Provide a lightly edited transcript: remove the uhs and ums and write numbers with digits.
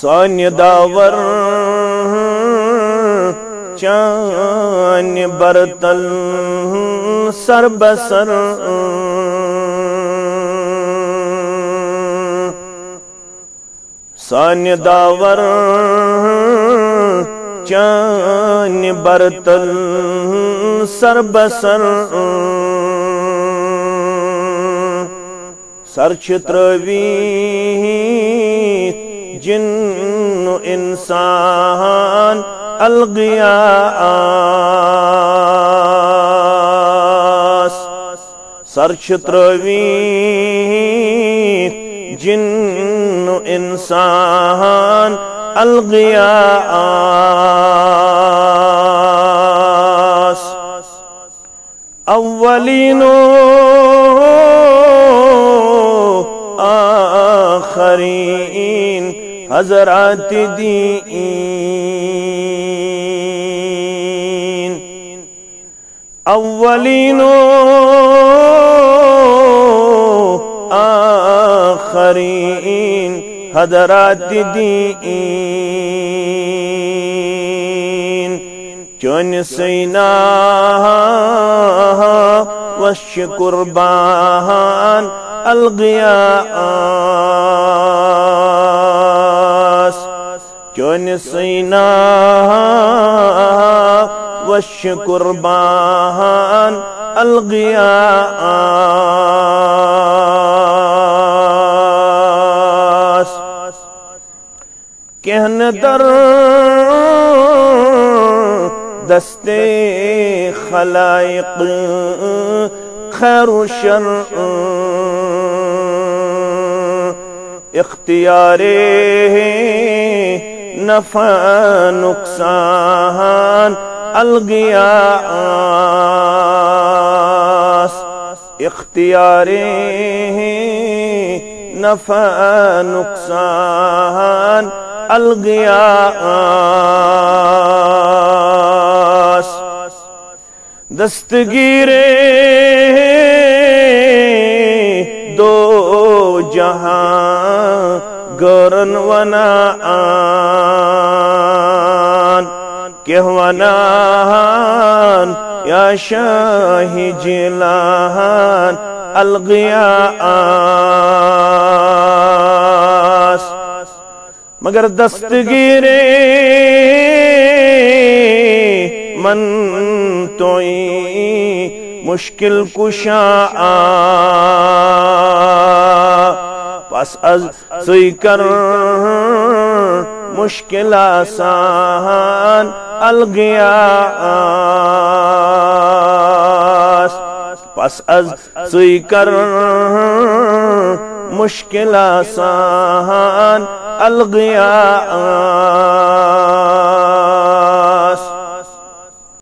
सान्य दावर चान बरतल सर बसर सान्य दावर चान बरतल सर बसर सर छित्रवी जिन्नु इंसान अलगियास सर छित्रवी जिन्नु इंसान अलगियास अव्वलीनो आखरीन हज़रात दीन अव्वलीनो आखरीन हज़रात दीन चौन सैना वश कुर्बान अलगियास चौन सैना वश कुर्बान अलगियास कहन दर दस्ते खलाइक खैर शर इख्तियारे नफा नुकसान अलगियास इख्तियारे नफा नुकसान अलगियास दस्तगीरे दो जहां गरन वनान कहवनान या शाही जिलान अलगियास मगर दस्तगीरे मन तोई मुश्किल कुशा पास अज कर मुश्किल आसान अलगियास पास अज कर मुश्किल आसान अलगियास